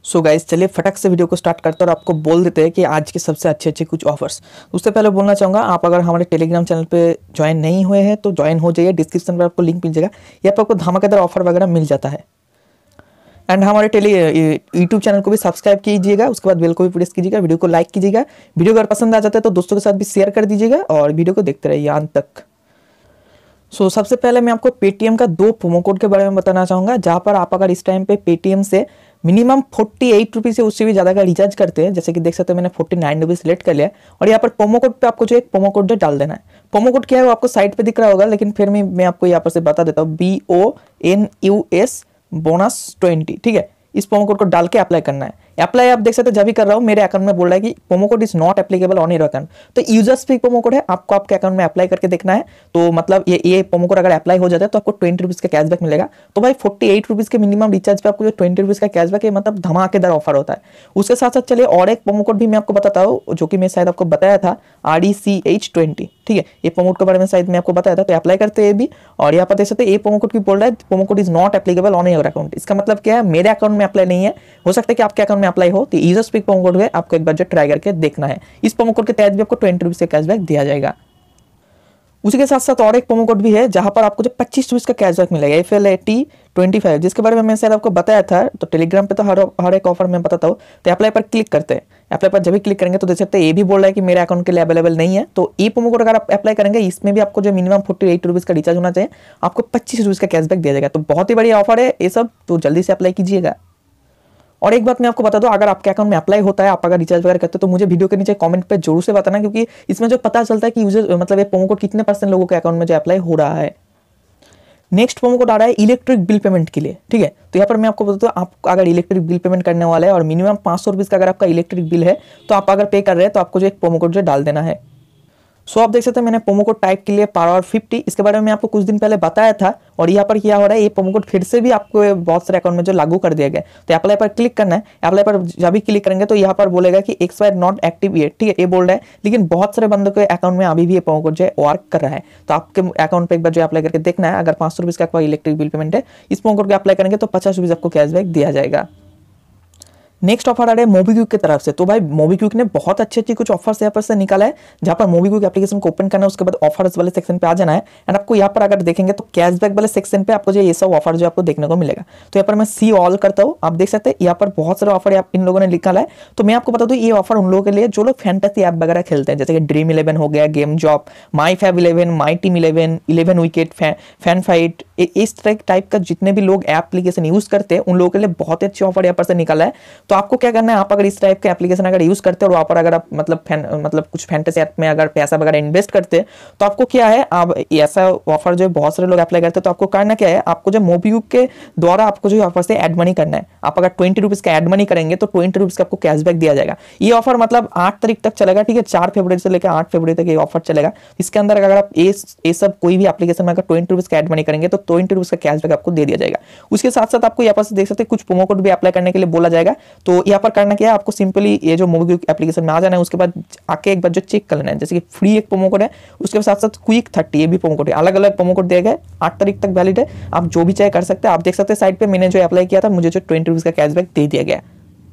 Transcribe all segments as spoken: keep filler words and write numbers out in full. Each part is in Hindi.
सो गाइस चलिए फटक से वीडियो को स्टार्ट करते हैं और आपको बोल देते हैं कि आज के सबसे अच्छे अच्छे कुछ ऑफर्स। उससे पहले बोलना चाहूँगा, आप अगर हमारे टेलीग्राम चैनल पे ज्वाइन नहीं हुए हैं तो ज्वाइन हो जाइए। डिस्क्रिप्शन में आपको लिंक मिल जाएगा, यहाँ पर आपको धमाकेदार ऑफर वगैरह मिल जाता है। एंड हमारे टेली यूट्यूब चैनल को भी सब्सक्राइब कीजिएगा, उसके बाद बेल को भी प्रेस कीजिएगा, वीडियो को लाइक कीजिएगा। वीडियो अगर पसंद आ जाता है तो दोस्तों के साथ भी शेयर कर दीजिएगा और वीडियो को देखते रहिए अंत तक। सो so, सबसे पहले मैं आपको पेटीएम का दो प्रोमो कोड के बारे में बताना चाहूँगा, जहाँ पर आप अगर इस टाइम पे पेटीएम से मिनिमम फोर्टी एट रुपीज़ से उससे भी ज़्यादा का रिचार्ज करते हैं, जैसे कि देख सकते हैं मैंने फोर्टी नाइन रुपीज़ सिलेक्ट कर लिया और यहाँ पर प्रोमो कोड पे आपको जो एक प्रोमो कोड जो डाल देना है। प्रोमो कोड क्या है वो आपको साइट पे दिख रहा होगा, लेकिन फिर मैं मैं आपको यहाँ पर से बता देता हूँ। B O N U S bonus twenty, ठीक है। इस प्रोमो कोड को डाल के अप्लाई करना है। अप्लाई आप देख सकते हैं जब भी कर रहा हूँ मेरे अकाउंट में बोल रहा है कि promo code is not applicable on your account. तो यूजर स्पीक प्रोमो कोड है, आपको आपके अकाउंट में अप्लाई करके देखना है। तो मतलब ये ये प्रोमो कोड अगर अप्लाई हो जाता है तो आपको ट्वेंटी रुपीज़ का कैशबैक मिलेगा। तो भाई फोर्टी एट रुपीज़ के मिनिमम रिचार्ज पे आपको जो ट्वेंटी रुपीज़ का कैशबैक है, मतलब धमाकेदार ऑफर होता है। उसके साथ साथ चलिए और एक प्रोमो कोड भी मैं आपको बताता हूँ, जो कि मैं शायद आपको बताया था, R D C H twenty, ठीक है। ये प्रोमो कोड के बारे में शायद मैं आपको बताया था, तो अप्लाई करते हैं भी। और यहाँ पर देख सकते हैं ये प्रोमो कोड भी बोल रहा है promo code is not applicable on your account. इसका मतलब क्या है, मेरे अकाउंट में अप्लाई नहीं है, हो सकता है कि आपके अकाउंट में अप्लाई हो। तो यूजर स्पीक प्रोमो कोड है, आपको एक बार जो ट्राई करके देखना है। इस प्रोमो कोड के तहत भी आपको ट्वेंटी रुपीज का कैशबैक दिया जाएगा। उसी के साथ साथ और एक प्रोमो कोड भी है, जहां पर आपको जो पच्चीस रुपीज का कैशबैक मिलेगा, F L A T twenty five, जिसके बारे में मैं शायद आपको बताया था। तो टेलीग्राम पे तो हर हर एक ऑफर में बताता हूँ। तो अप्लाई पर क्लिक करते हैं। अप्लाई पर जब भी क्लिक करेंगे तो देख सकते हैं ये भी बोल रहा है कि मेरे अकाउंट के लिए अवेलेबल नहीं है। तो ये प्रोमो कोड अगर आप अप्लाई करेंगे, इसमें भी आपको जो मिनिमम फोर्टी एट रुपीज़ का रिचार्ज होना चाहिए, आपको पच्चीस रुपीज़ का कैशबैक दिया जाएगा। तो बहुत ही बढ़िया ऑफर है ये सब, तो जल्दी से अप्लाई कीजिएगा। और एक बात मैं आपको बता दूं, अगर आपके अकाउंट में अप्लाई होता है, आप अगर रिचार्ज वगैरह करते हो, तो मुझे वीडियो के नीचे कमेंट पे जरूर से बताना, क्योंकि इसमें जो पता चलता है कि यूजर मतलब ये प्रोमो कोड कितने परसेंट लोगों के अकाउंट में जो अप्लाई हो रहा है। नेक्स्ट प्रोमो कोड आ रहा है इलेक्ट्रिक बिल पेमेंट के लिए, ठीक है। तो यहाँ पर मैं आपको बता दूं, आप अगर इलेक्ट्रिक बिल पेमेंट करने वाले हैं और मिनिमम पाँच सौ रुपीज़ का अगर आपका इलेक्ट्रिक बिल है, तो आप अगर पे कर रहे हैं तो आपको जो एक प्रोमो कोड जो डाल देना है। सो आप देख सकते हैं मैंने प्रोमो कोड टाइप के लिए पावर फिफ्टी, इसके बारे में मैं आपको कुछ दिन पहले बताया था। और यहाँ पर क्या हो रहा है, ये प्रोमो कोड फिर से भी आपको बहुत सारे अकाउंट में जो लागू कर दिया गया। तो अप्लाई पर क्लिक करना है। अप्लाई पर जब भी क्लिक करेंगे तो यहाँ पर बोलेगा कि एक्सपायर नॉट एक्टिव येट, ठीक है, ये बोल रहा है। लेकिन बहुत सारे बंदों के अकाउंट में अभी भी ये प्रोमो कोड जो है वर्क कर रहा है। तो आपके अकाउंट पर एक बार जो अप्लाई करके देखना है। अगर पाँच सौ रुपीज़ का आपका इलेक्ट्रिक बिल पेमेंट है, इस प्रोमो कोड को अप्लाई करेंगे तो पचास रुपीज़ आपको कैशबैक दिया जाएगा। नेक्स्ट ऑफर आ रहा है मोबीक्विक की तरफ से। तो भाई मोबीक्विक ने बहुत अच्छी अच्छी कुछ ऑफर्स यहाँ पर से निकाला है, जहाँ पर मोबीक्विक एप्लीकेशन को ओपन करना है, उसके बाद ऑफर्स वाले सेक्शन पे आ जाना है। एंड आपको यहाँ पर अगर देखेंगे तो कैशबैक वाले सेक्शन पे आपको जो ये सब ऑफर जो आपको देखने को मिलेगा। तो यहाँ पर मैं सी ऑल करता हूँ, आप देख सकते हैं यहाँ पर बहुत सारे ऑफर इन लोगों ने निकाला है। तो मैं आपको बता दूँ, ये ऑफर उन लोगों के लिए जो लोग फैंटेसी ऐप वगैरह खेलते हैं, जैसे कि ड्रीम इलेवन हो गया, game job, My Fab Eleven, My Team Eleven, Eleven Wicket, Fan Fight, इस टाइप का जितने भी लोग एप्लीकेशन यूज करते हैं उन लोगों के लिए बहुत ही अच्छे ऑफर यहाँ पर से निकाला है। तो आपको क्या करना है, आप अगर इस टाइप के एप्लीकेशन अगर यूज करते हैं और वहाँ पर अगर आप मतलब फैन मतलब कुछ फैंटेसी ऐप में अगर पैसा वगैरह इन्वेस्ट करते हैं, तो आपको क्या है, आप ऐसा ऑफर जो बहुत सारे लोग अप्लाई करते हैं, तो आपको करना क्या है, आपको जो मोबीक्विक के द्वारा आपको जो ऑफर से एड मनी करना है। आप अगर ट्वेंटी रुपीज का एड मनी करेंगे तो ट्वेंटी रुपीज का आपको कैशबैक दिया जाएगा। ये ऑफर मतलब आठ तारीख तक चलेगा, ठीक है। चार फरवरी से लेकर आठ फरवरी तक ये ऑफर चलेगा। इसके अंदर अगर आप ये सब कोई भी एप्लीकेशन में अगर ट्वेंटी रुपीज का एड मनी करेंगे तो ट्वेंटी रुपीज का कैशबैक आपको दे दिया जाएगा। उसके साथ साथ आपको यहाँ पर देख सकते हैं कुछ प्रोमो कोड भी अप्लाई करने के लिए बोला जाएगा। तो यहाँ पर करना क्या है, आपको सिंपली ये जो मोबीक्विक एप्लीकेशन में आ जाना है, उसके बाद आके एक बार जो चेक कर लेना है। जैसे कि फ्री एक प्रोमो कोड है, उसके साथ साथ क्विक थर्टी ये भी प्रोमो कोड है। अलग अलग प्रोमो कोड दिए गए, आठ तारीख तक वैलिड है, आप जो भी चाहे कर सकते हैं। आप देख सकते हैं साइट पे मैंने जो अप्लाई किया था, मुझे जो ट्वेंटी रुपीज का कैशबैक दे दिया गया।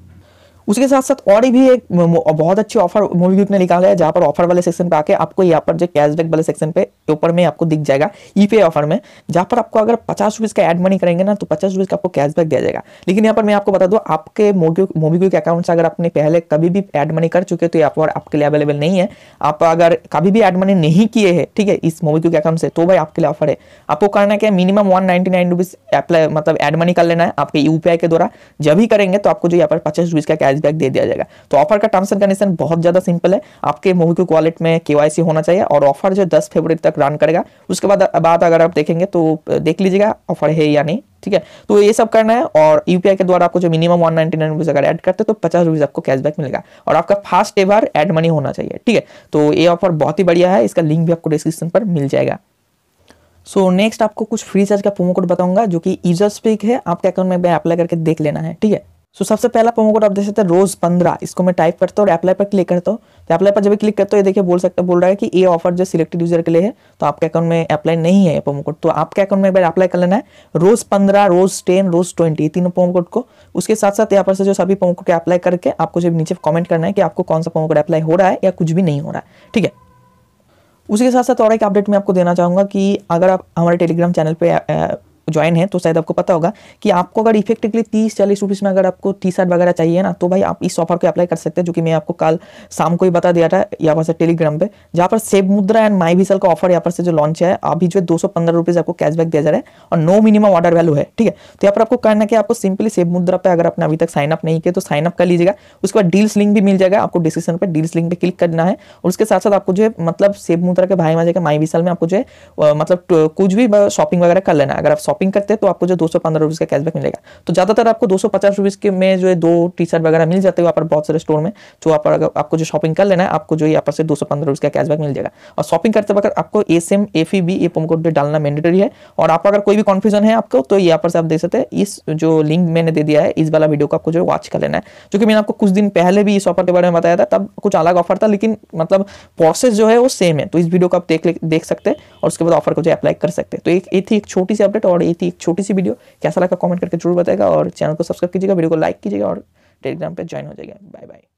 उसके साथ साथ और भी एक बहुत अच्छी ऑफर मोबीक्विक ने निकाला है, जहां पर ऑफर वाले सेक्शन पे आके आपको यहाँ पर जो कैशबैक वाले सेक्शन पे ऊपर में आपको दिख जाएगा ईपे ऑफर में, जहां पर आपको अगर पचास रुपीज का एड मनी करेंगे ना, तो पचास रुपीज का आपको कैशबैक दिया जाएगा। लेकिन यहाँ पर मैं आपको बता दूं, आपके मोबीक्विक अकाउंट से अगर आपने पहले कभी भी एड मनी कर चुके तो ये ऑफर आपके लिए अवेलेबल नहीं है। आप अगर कभी भी एड मनी नहीं किए हैं, ठीक है, इस मोबीक्विक अकाउंट से, तो भाई आपके लिए ऑफर है। आपको करना क्या है, minimum one ninety nine rupees apply मतलब एड मनी कर लेना है आपके यूपीआई के द्वारा। जब भी करेंगे तो आपको जो यहाँ पर पचास रुपीज का कैशबैक दे दिया जाएगा। तो ऑफर का टर्म्स एंड कंडीशन बहुत ज्यादा सिंपल है। आपके मोबीक्विक वॉलेट में केवाईसी होना चाहिए और ऑफर जो दस फरवरी तक रन करेगा। उसके बाद बाद अगर आप देखेंगे तो देख लीजिएगा ऑफर है या नहीं, ठीक है। तो ये सब करना है और यूपीआई के द्वारा आपको जो minimum one ninety nine rupees अगर ऐड करते तो पचास रुपीज आपको कैशबैक मिलेगा और आपका फास्ट एवर एड मनी होना चाहिए, ठीक है। तो ये ऑफर बहुत ही बढ़िया है, इसका लिंक भी आपको डिस्क्रिप्शन पर मिल जाएगा। सो so, नेक्स्ट आपको कुछ फ्री चार्ज का प्रोमो कोड बताऊंगा, जो कि यूजर स्पीक है, आपके अकाउंट में अप्लाई करके देख लेना है, ठीक है। सो so, सबसे पहला प्रोमो कोड आप देख सकते हैं रोज पंद्रह, इसको मैं टाइप करता हूँ और अप्लाई पर क्लिक करता हूँ। तो अप्लाई पर जब भी क्लिक करता हूँ ये देखिए बोल सकता बोल रहा है कि ये ऑफर जो सिलेक्टेड यूजर के लिए है, तो आपके अकाउंट में अप्लाई नहीं है ये प्रोमो कोड। तो आपके अकाउंट में एक बार अप्लाई कर लेना है रोज पंद्रह, रोज टेन, रोज ट्वेंटी, तीनों प्रोमो कोड को। उसके साथ साथ यहाँ पर से जो सभी प्रोमो कोड अप्लाई करके आपको जो नीचे कॉमेंट करना है कि आपको कौन सा प्रोमो कोड अप्लाई हो रहा है या कुछ भी नहीं हो रहा है, ठीक है। उसके साथ साथ और एक अपडेट मैं आपको देना चाहूँगा कि अगर आप हमारे टेलीग्राम चैनल पे ज्वाइन है तो शायद आपको पता होगा कि आपको अगर इफेक्टिवली तीस चालीस रुपीज़ में अगर आपको टी शर्ट वगैरह चाहिए ना, तो भाई आप इस ऑफर को अप्लाई कर सकते हैं, जो कि मैं आपको कल शाम को ही बता दिया था यहाँ पर से टेलीग्राम पे, जहाँ पर save Mudra and my whistle का ऑफर यहाँ पर से जो लॉन्च है, अभी जो है दो सौ पंद्रह रुपीज़ आपको कैशबैक दिया जा रहा है और नो मिनिमम ऑर्डर वैल्यू है, ठीक है। तो यहाँ पर आपको करना कि आपको सिंपली सेव मुद्रा पे अगर आपने अभी तक साइन अप नहीं किया तो साइन अप कर लीजिएगा। उसके बाद डील्स लिंक भी मिल जाएगा आपको डिस्क्रिप्शन पर, डील्स लिंक पे क्लिक करना है। और उसके साथ साथ आपको जो है मतलब सेव मुद्रा के भाई मजे के माई विसल में आपको जो है मतलब कुछ भी शॉपिंग वगैरह कर लेना है। अगर आप शॉपिंग करते हैं तो आपको दो सौ पंद्रह रुपीज़ का कैशबैक मिलेगा। तो ज़्यादातर आपको दो सौ पचास रुपीज़ के में जो है दो टी शर्ट वगैरह मिल जाते हैं वहाँ पर बहुत सारे स्टोर में, जो आप अगर आपको जो शॉपिंग कर लेना है आपको जो यहाँ पर से दो सौ पंद्रह रुपीज़ का कैशबैक मिल जाएगा। और शॉपिंग करते वक्त आपको S M F E B ये प्रोमो कोड डालना मैंडेटरी है। और आप अगर कोई भी कन्फ्यूजन है आपको तो यहाँ पर से आप देख सकते हैं, इस जो लिंक मैंने दे दिया है इस वाला वीडियो को आपको जो वॉच कर लेना है, जो कि मैंने आपको कुछ दिन पहले भी इस ऑफर के बारे में बताया था, तब कुछ अलग ऑफर था लेकिन मतलब प्रोसेस जो है वो सेम है। तो इस वीडियो को आप देख देख सकते हैं और उसके बाद ऑफर को जो अप्लाई कर सकते हैं। तो एक ये थी एक छोटी सी अपडेट और ये थी एक छोटी सी वीडियो। कैसा लगा कमेंट करके जरूर बताएगा और चैनल को सब्सक्राइब कीजिएगा, वीडियो को लाइक कीजिएगा और टेलीग्राम पे ज्वाइन हो जाएगा। Bye bye.